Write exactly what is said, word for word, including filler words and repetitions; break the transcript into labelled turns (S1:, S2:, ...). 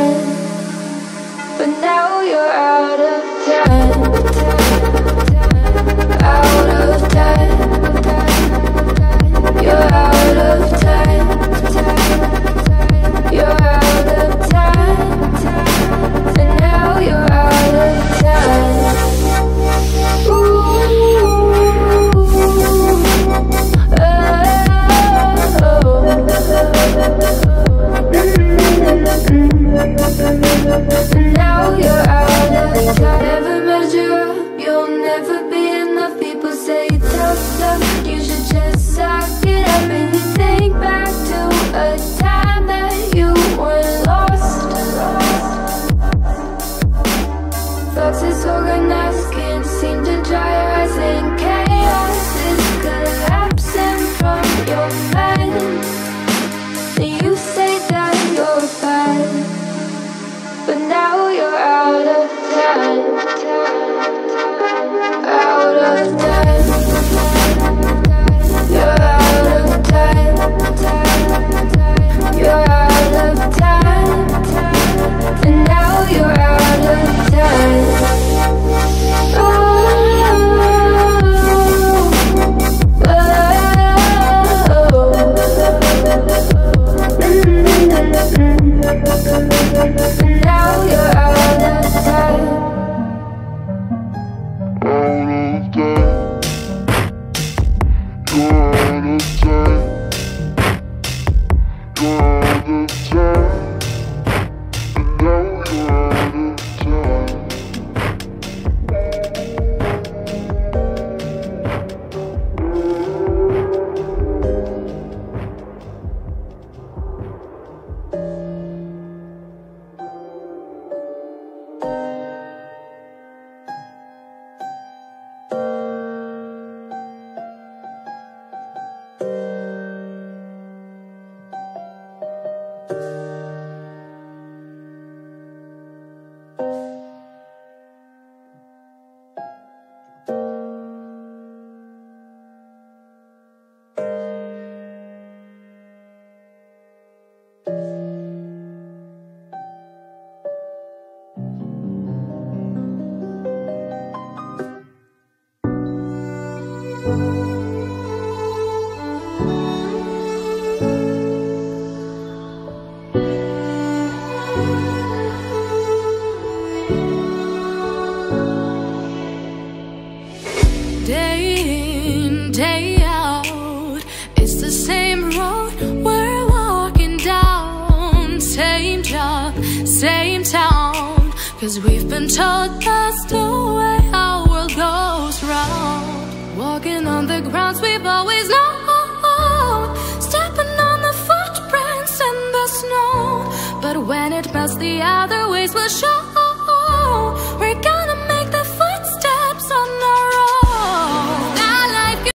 S1: time, but now you're out of time. Out of time. You're out of time. You're out of time. And now you're out of time. Ooh, oh, and now you're out of time. Never measure up, you'll never be enough. People say you're tough, tough, you should just suck it up. And you think back to a time that you were lost. Thoughts is organized, can't seem to dry your eyes. And chaos is collapsing from your mind. And you say that you're fine, but now you're out of time. Out of time. You're out of time. You're out of time. And now you're out of time. Oh, oh, and now you're out of time.
S2: Cause we've been told that's the way our world goes round. Walking on the grounds we've always known, stepping on the footprints in the snow. But when it melts, the other ways will show.